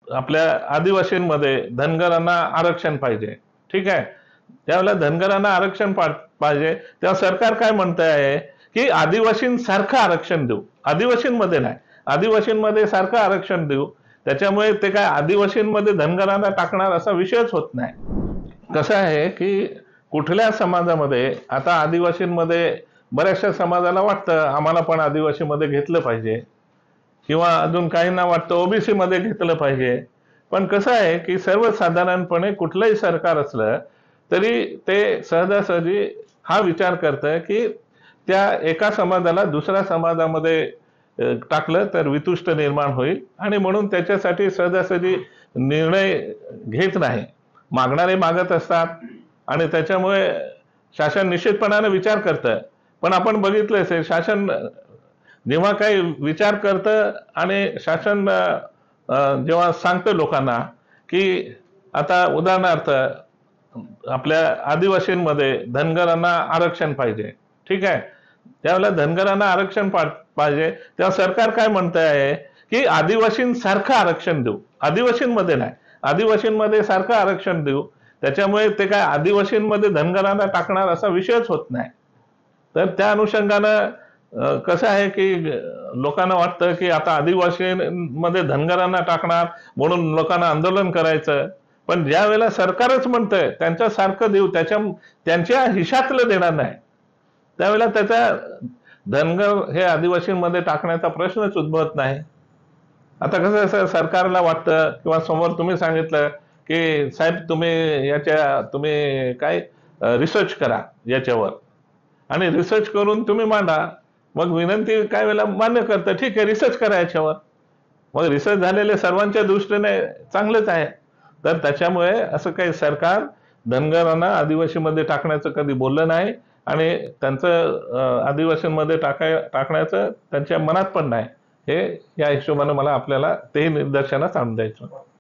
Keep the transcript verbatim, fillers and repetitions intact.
आपल्या आदिवासींमध्ये धनगरांना आरक्षण पाहिजे, ठीक आहे. त्यावेळेला धनगरांना आरक्षण पाहिजे तेव्हा सरकार काय म्हणत आहे की आदिवासींसारखं आरक्षण देऊ, आदिवासींमध्ये नाही, आदिवासींमध्ये सारखं आरक्षण देऊ. त्याच्यामुळे ते काय आदिवासींमध्ये धनगरांना टाकणार असा विषयच होत नाही. कसं आहे की कुठल्या समाजामध्ये आता आदिवासींमध्ये बऱ्याचशा समाजाला वाटतं आम्हाला पण आदिवासीमध्ये घेतलं पाहिजे, किंवा अजून काहींना वाटतं ओबीसी मध्ये घेतलं पाहिजे. पण कसं आहे की सर्वसाधारणपणे कुठलंही सरकार असलं तरी ते सहजासहजी हा विचार करतं की त्या एका समाजाला दुसऱ्या समाजामध्ये टाकलं तर वितुष्ट निर्माण होईल, आणि म्हणून त्याच्यासाठी सहजासहजी निर्णय घेत नाही. मागणारे मागत असतात आणि त्याच्यामुळे शासन निश्चितपणाने विचार करतं. पण आपण बघितलं असेल शासन जेव्हा काही विचार करतं आणि शासन जेव्हा सांगतं लोकांना की आता उदाहरणार्थ आपल्या आदिवासींमध्ये धनगरांना आरक्षण पाहिजे, ठीक आहे. त्यावेळेला धनगरांना आरक्षण पाहिजे तेव्हा सरकार काय म्हणत आहे की आदिवासींसारखं आरक्षण देऊ, आदिवासींमध्ये नाही, आदिवासींमध्ये सारखं आरक्षण देऊ. त्याच्यामुळे ते काय आदिवासींमध्ये धनगरांना टाकणार असा विषयच होत नाही. तर त्या अनुषंगानं कसं आहे की लोकांना वाटतं की आता आदिवासींमध्ये धनगरांना टाकणार म्हणून लोकांना आंदोलन करायचं. पण ज्या वेळेला सरकारच म्हणतंय त्यांच्यासारखं देऊ, त्याच्या त्यांच्या हिशातलं देणार नाही, त्यावेळेला त्याचा धनगर हे आदिवासींमध्ये टाकण्याचा प्रश्नच उद्भवत नाही. आता कसं असं सरकारला वाटतं किंवा समोर तुम्ही सांगितलं की साहेब तुम्ही याच्या तुम्ही काय रिसर्च करा याच्यावर, आणि रिसर्च करून तुम्ही मांडा. मग विनंती काय वेळेला मान्य करतं, ठीक आहे रिसर्च करा याच्यावर. मग रिसर्च झालेले सर्वांच्या दृष्टीने चांगलेच आहे. तर त्याच्यामुळे असं काही सरकार धनगरांना आदिवासीमध्ये टाकण्याचं कधी बोललं नाही, आणि त्यांचं आदिवासींमध्ये टाकाय टाकण्याचं त्यांच्या मनात पण नाही. हे या हिशोबाने मला आपल्याला तेही निदर्शनास आणून द्यायचं.